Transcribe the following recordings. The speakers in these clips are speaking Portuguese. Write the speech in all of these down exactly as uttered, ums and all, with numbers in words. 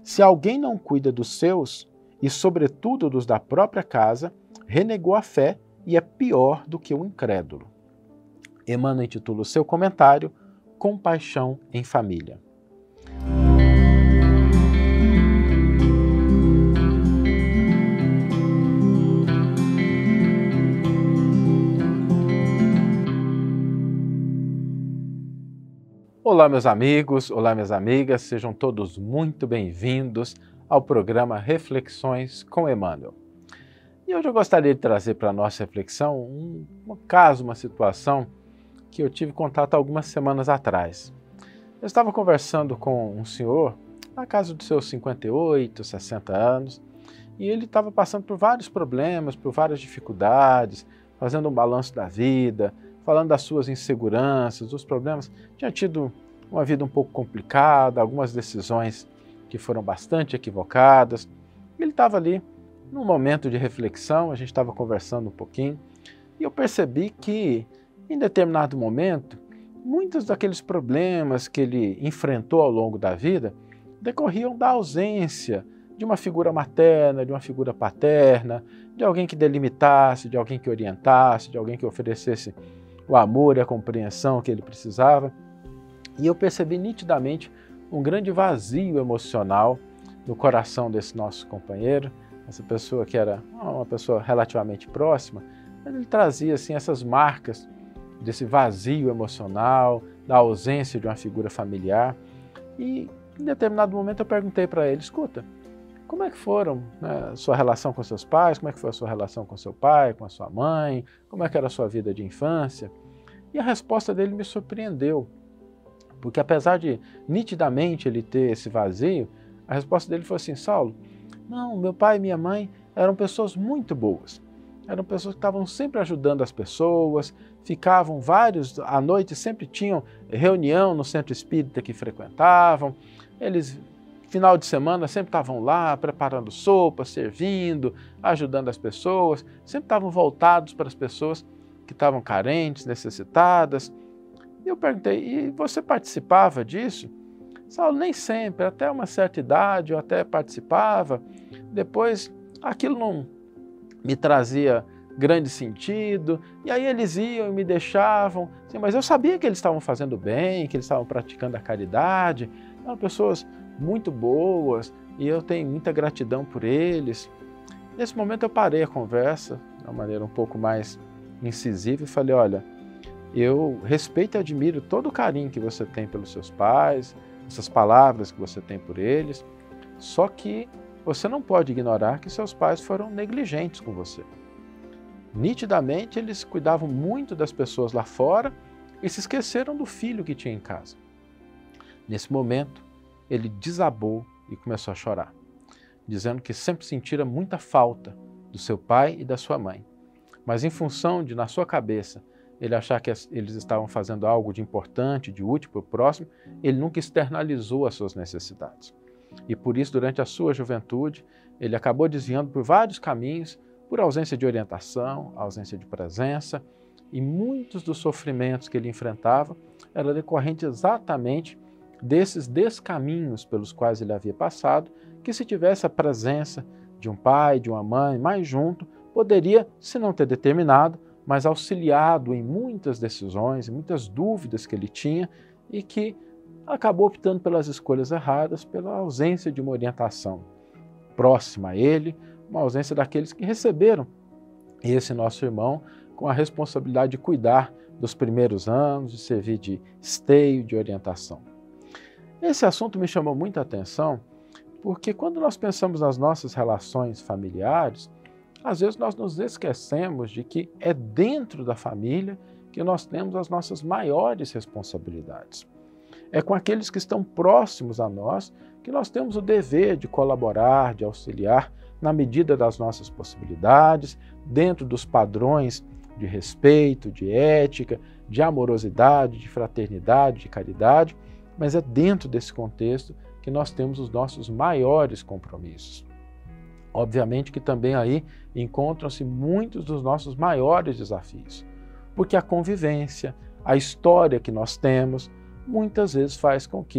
Se alguém não cuida dos seus, e sobretudo dos da própria casa, renegou a fé e é pior do que o incrédulo. Emmanuel intitula o seu comentário Compaixão em Família. Olá, meus amigos, olá, minhas amigas, sejam todos muito bem-vindos ao programa Reflexões com Emmanuel. E hoje eu gostaria de trazer para a nossa reflexão um, um caso, uma situação que eu tive contato algumas semanas atrás. Eu estava conversando com um senhor, na casa dos seus cinquenta e oito, sessenta anos, e ele estava passando por vários problemas, por várias dificuldades, fazendo um balanço da vida, falando das suas inseguranças, dos problemas. Tinha tido uma vida um pouco complicada, algumas decisões que foram bastante equivocadas. Ele estava ali num momento de reflexão, a gente estava conversando um pouquinho, e eu percebi que, em determinado momento, muitos daqueles problemas que ele enfrentou ao longo da vida decorriam da ausência de uma figura materna, de uma figura paterna, de alguém que delimitasse, de alguém que orientasse, de alguém que oferecesse o amor e a compreensão que ele precisava. E eu percebi nitidamente um grande vazio emocional no coração desse nosso companheiro, essa pessoa que era uma pessoa relativamente próxima, mas ele trazia assim essas marcas desse vazio emocional, da ausência de uma figura familiar. E em determinado momento eu perguntei para ele, escuta, como é que foram, né, a sua relação com seus pais, como é que foi a sua relação com seu pai, com a sua mãe, como é que era a sua vida de infância? E a resposta dele me surpreendeu, porque apesar de nitidamente ele ter esse vazio, a resposta dele foi assim, Saulo, não, meu pai e minha mãe eram pessoas muito boas, eram pessoas que estavam sempre ajudando as pessoas, ficavam vários, à noite sempre tinham reunião no centro espírita que frequentavam, eles, final de semana, sempre estavam lá preparando sopa, servindo, ajudando as pessoas, sempre estavam voltados para as pessoas que estavam carentes, necessitadas. E eu perguntei, e você participava disso? Saulo, nem sempre, até uma certa idade eu até participava, depois aquilo não me trazia grande sentido, e aí eles iam e me deixavam, assim, mas eu sabia que eles estavam fazendo bem, que eles estavam praticando a caridade, eram pessoas muito boas, e eu tenho muita gratidão por eles. Nesse momento eu parei a conversa, de uma maneira um pouco mais incisiva, e falei, olha, eu respeito e admiro todo o carinho que você tem pelos seus pais, essas palavras que você tem por eles, só que você não pode ignorar que seus pais foram negligentes com você. Nitidamente, eles cuidavam muito das pessoas lá fora e se esqueceram do filho que tinha em casa. Nesse momento, ele desabou e começou a chorar, dizendo que sempre sentira muita falta do seu pai e da sua mãe. Mas em função de, na sua cabeça, ele achar que eles estavam fazendo algo de importante, de útil para o próximo, ele nunca externalizou as suas necessidades. E por isso, durante a sua juventude, ele acabou desviando por vários caminhos, por ausência de orientação, ausência de presença, e muitos dos sofrimentos que ele enfrentava eram decorrentes exatamente desses descaminhos pelos quais ele havia passado, que se tivesse a presença de um pai, de uma mãe mais junto, poderia, se não ter determinado, mas auxiliado em muitas decisões, em muitas dúvidas que ele tinha e que acabou optando pelas escolhas erradas, pela ausência de uma orientação próxima a ele, uma ausência daqueles que receberam esse nosso irmão com a responsabilidade de cuidar dos primeiros anos, de servir de esteio, de orientação. Esse assunto me chamou muita atenção, porque quando nós pensamos nas nossas relações familiares, às vezes nós nos esquecemos de que é dentro da família que nós temos as nossas maiores responsabilidades. É com aqueles que estão próximos a nós que nós temos o dever de colaborar, de auxiliar na medida das nossas possibilidades, dentro dos padrões de respeito, de ética, de amorosidade, de fraternidade, de caridade, mas é dentro desse contexto que nós temos os nossos maiores compromissos. Obviamente que também aí encontram-se muitos dos nossos maiores desafios, porque a convivência, a história que nós temos, muitas vezes faz com que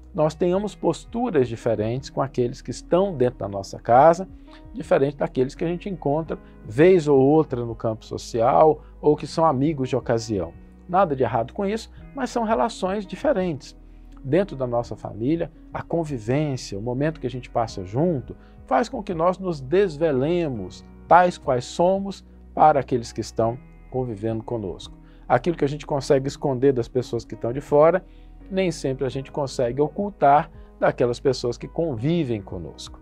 nós tenhamos posturas diferentes com aqueles que estão dentro da nossa casa, diferente daqueles que a gente encontra vez ou outra no campo social ou que são amigos de ocasião. Nada de errado com isso, mas são relações diferentes. Dentro da nossa família, a convivência, o momento que a gente passa junto, faz com que nós nos desvelemos, tais quais somos, para aqueles que estão convivendo conosco. Aquilo que a gente consegue esconder das pessoas que estão de fora, nem sempre a gente consegue ocultar daquelas pessoas que convivem conosco.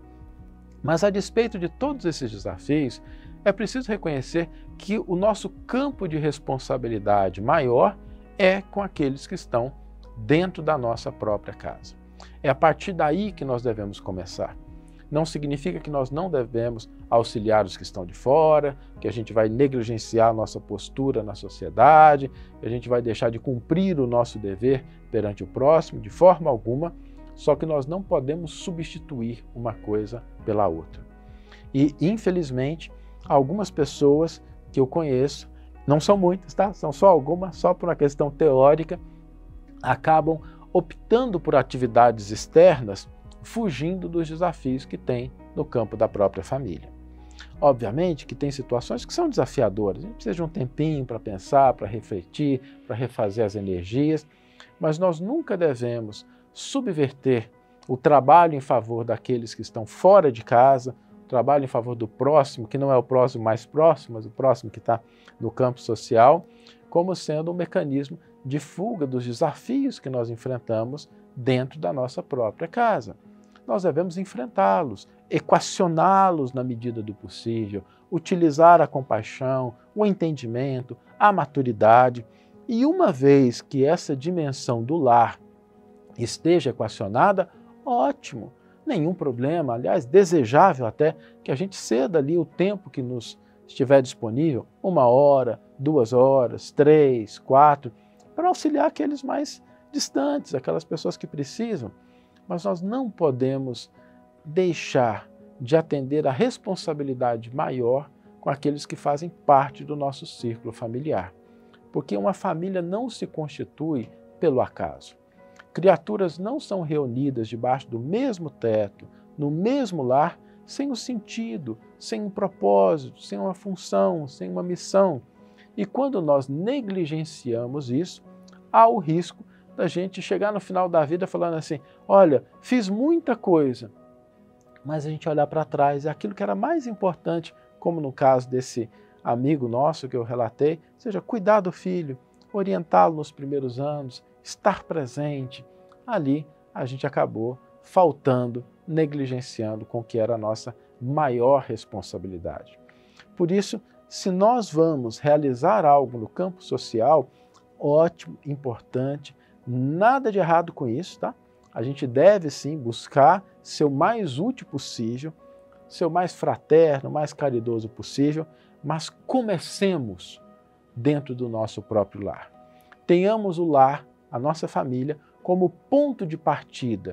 Mas a despeito de todos esses desafios, é preciso reconhecer que o nosso campo de responsabilidade maior é com aqueles que estão dentro da nossa própria casa. É a partir daí que nós devemos começar. Não significa que nós não devemos auxiliar os que estão de fora, que a gente vai negligenciar a nossa postura na sociedade, que a gente vai deixar de cumprir o nosso dever perante o próximo, de forma alguma, só que nós não podemos substituir uma coisa pela outra. E, infelizmente, algumas pessoas que eu conheço, não são muitas, tá? São só algumas, só por uma questão teórica, acabam optando por atividades externas, fugindo dos desafios que tem no campo da própria família. Obviamente que tem situações que são desafiadoras, a gente precisa de um tempinho para pensar, para refletir, para refazer as energias, mas nós nunca devemos subverter o trabalho em favor daqueles que estão fora de casa, o trabalho em favor do próximo, que não é o próximo mais próximo, mas o próximo que está no campo social, como sendo um mecanismo de fuga dos desafios que nós enfrentamos dentro da nossa própria casa. Nós devemos enfrentá-los, equacioná-los na medida do possível, utilizar a compaixão, o entendimento, a maturidade. E uma vez que essa dimensão do lar esteja equacionada, ótimo, nenhum problema. Aliás, desejável até que a gente ceda ali o tempo que nos estiver disponível, uma hora, duas horas, três, quatro, para auxiliar aqueles mais distantes, aquelas pessoas que precisam. Mas nós não podemos deixar de atender a responsabilidade maior com aqueles que fazem parte do nosso círculo familiar. Porque uma família não se constitui pelo acaso. Criaturas não são reunidas debaixo do mesmo teto, no mesmo lar, sem um sentido, sem um propósito, sem uma função, sem uma missão. E quando nós negligenciamos isso, há o risco da gente chegar no final da vida falando assim, olha, fiz muita coisa, mas a gente olhar para trás, é aquilo que era mais importante, como no caso desse amigo nosso que eu relatei, ou seja, cuidar do filho, orientá-lo nos primeiros anos, estar presente. Ali a gente acabou faltando, negligenciando com o que era a nossa maior responsabilidade. Por isso, se nós vamos realizar algo no campo social, ótimo, importante, nada de errado com isso, tá? A gente deve sim buscar ser o mais útil possível, ser o mais fraterno, mais caridoso possível, mas comecemos dentro do nosso próprio lar. Tenhamos o lar, a nossa família, como ponto de partida,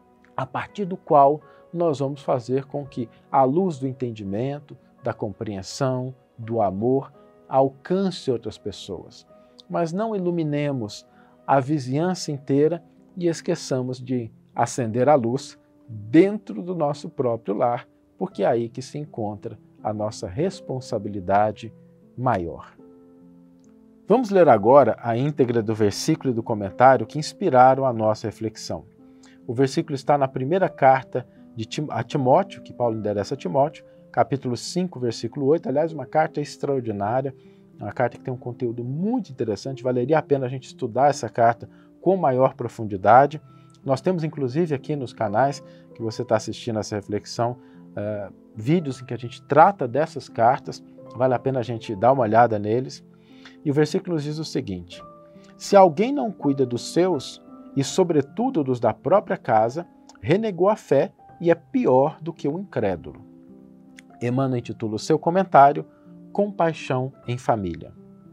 a partir do qual nós vamos fazer com que a luz do entendimento, da compreensão, do amor, alcance outras pessoas. Mas não iluminemos a vizinhança inteira e esqueçamos de acender a luz dentro do nosso próprio lar, porque é aí que se encontra a nossa responsabilidade maior. Vamos ler agora a íntegra do versículo e do comentário que inspiraram a nossa reflexão. O versículo está na primeira carta de Tim, a Timóteo, que Paulo endereça a Timóteo, capítulo cinco, versículo oito, aliás, uma carta extraordinária, uma carta que tem um conteúdo muito interessante, valeria a pena a gente estudar essa carta com maior profundidade. Nós temos, inclusive, aqui nos canais que você está assistindo essa reflexão, uh, vídeos em que a gente trata dessas cartas, vale a pena a gente dar uma olhada neles. E o versículo nos diz o seguinte, se alguém não cuida dos seus, e sobretudo dos da própria casa, renegou a fé e é pior do que o incrédulo. Emmanuel intitula o seu comentário Compaixão em Família.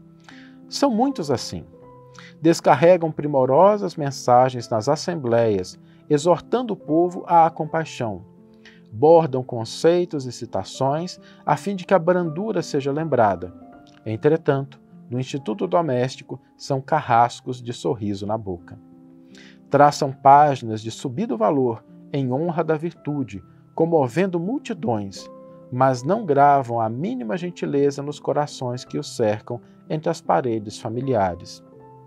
São muitos assim. Descarregam primorosas mensagens nas assembleias, exortando o povo à compaixão. Bordam conceitos e citações a fim de que a brandura seja lembrada. Entretanto, no instituto doméstico são carrascos de sorriso na boca. Traçam páginas de subido valor em honra da virtude, comovendo multidões, mas não gravam a mínima gentileza nos corações que os cercam entre as paredes familiares.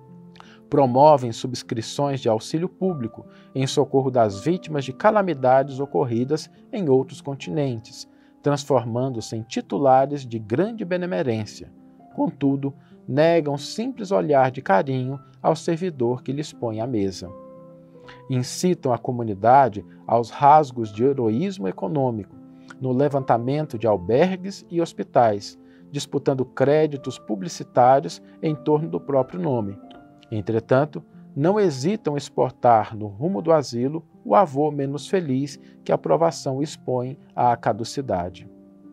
Promovem subscrições de auxílio público em socorro das vítimas de calamidades ocorridas em outros continentes, transformando-se em titulares de grande benemerência. Contudo, negam simples olhar de carinho ao servidor que lhes põe à mesa. Incitam a comunidade aos rasgos de heroísmo econômico, no levantamento de albergues e hospitais, disputando créditos publicitários em torno do próprio nome. Entretanto, não hesitam exportar no rumo do asilo o avô menos feliz que a provação expõe à caducidade.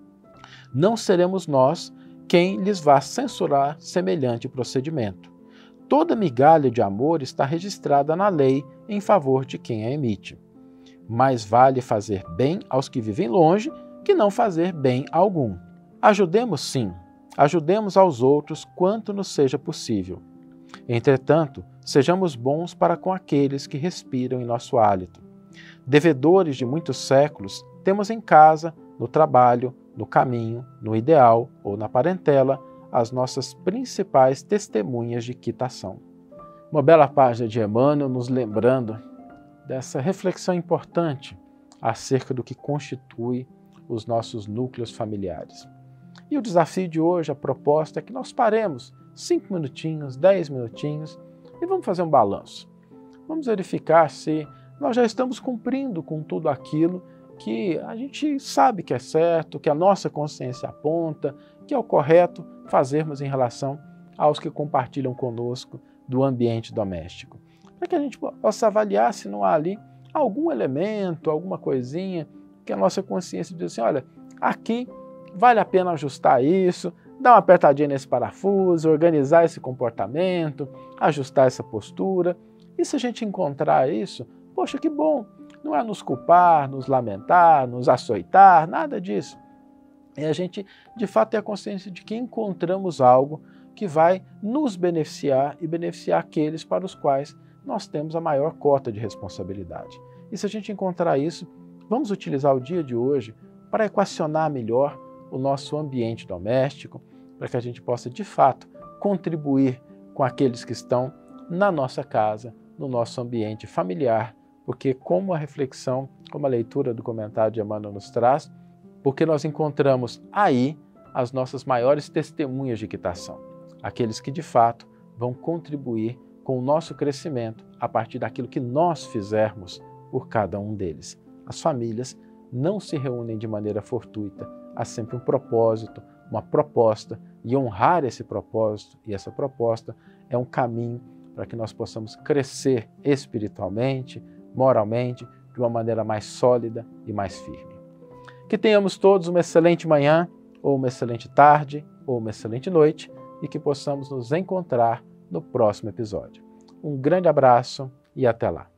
Não seremos nós quem lhes vá censurar semelhante procedimento. Toda migalha de amor está registrada na lei em favor de quem a emite. Mais vale fazer bem aos que vivem longe que não fazer bem a algum. Ajudemos sim, ajudemos aos outros quanto nos seja possível. Entretanto, sejamos bons para com aqueles que respiram em nosso hálito. Devedores de muitos séculos, temos em casa, no trabalho, no caminho, no ideal ou na parentela, as nossas principais testemunhas de quitação. Uma bela página de Emmanuel nos lembrando dessa reflexão importante acerca do que constitui os nossos núcleos familiares. E o desafio de hoje, a proposta é que nós paremos cinco minutinhos, dez minutinhos e vamos fazer um balanço. Vamos verificar se nós já estamos cumprindo com tudo aquilo que a gente sabe que é certo, que a nossa consciência aponta, que é o correto fazermos em relação aos que compartilham conosco do ambiente doméstico. Para que a gente possa avaliar se não há ali algum elemento, alguma coisinha que a nossa consciência diz assim, olha, aqui vale a pena ajustar isso, dar uma apertadinha nesse parafuso, organizar esse comportamento, ajustar essa postura. E se a gente encontrar isso, poxa, que bom! Não é nos culpar, nos lamentar, nos açoitar, nada disso. É a gente, de fato, ter a consciência de que encontramos algo que vai nos beneficiar e beneficiar aqueles para os quais nós temos a maior cota de responsabilidade. E se a gente encontrar isso, vamos utilizar o dia de hoje para equacionar melhor o nosso ambiente doméstico, para que a gente possa, de fato, contribuir com aqueles que estão na nossa casa, no nosso ambiente familiar, porque como a reflexão, como a leitura do comentário de Emmanuel nos traz, porque nós encontramos aí as nossas maiores testemunhas de quitação, aqueles que de fato vão contribuir com o nosso crescimento a partir daquilo que nós fizermos por cada um deles. As famílias não se reúnem de maneira fortuita, há sempre um propósito, uma proposta, e honrar esse propósito e essa proposta é um caminho para que nós possamos crescer espiritualmente, moralmente, de uma maneira mais sólida e mais firme. Que tenhamos todos uma excelente manhã, ou uma excelente tarde, ou uma excelente noite, e que possamos nos encontrar no próximo episódio. Um grande abraço e até lá!